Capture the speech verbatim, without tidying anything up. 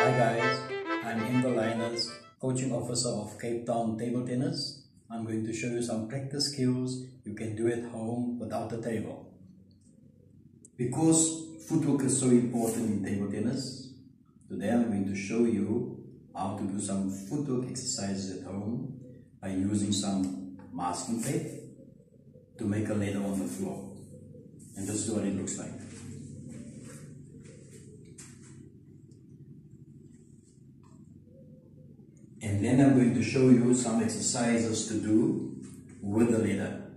Hi guys, I'm Anver Lyners, coaching officer of Cape Town Table Tennis. I'm going to show you some practice skills you can do at home without a table. Because footwork is so important in table tennis, today I'm going to show you how to do some footwork exercises at home by using some masking tape to make a ladder on the floor. And this is what it looks like. And then I'm going to show you some exercises to do with the ladder.